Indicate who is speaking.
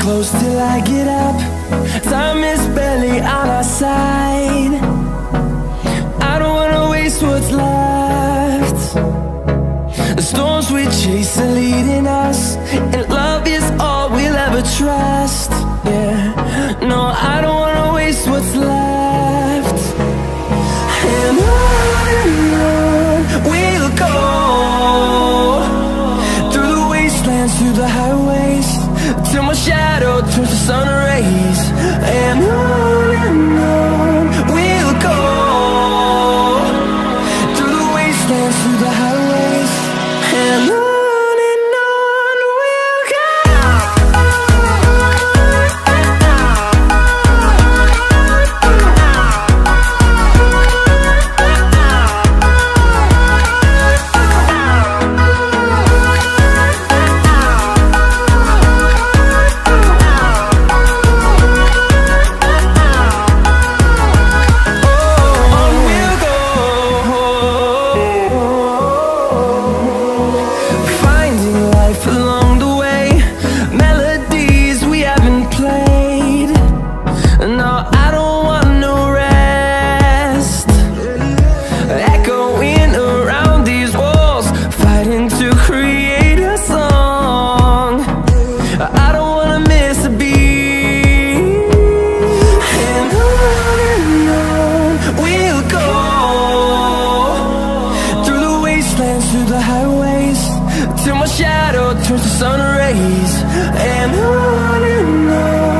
Speaker 1: close till I get up. Time is barely on our side. I don't wanna waste what's left. The storms we chase are leading us, and love is all we'll ever trust. Yeah, no, I don't wanna waste what's left. And on we'll go, through the wastelands, through the highways, till my shadow turns to sun rays. And on we'll go, through the wastelands, through the highways, and on we'll go. Through the highways, till my shadow turns to sun rays. And on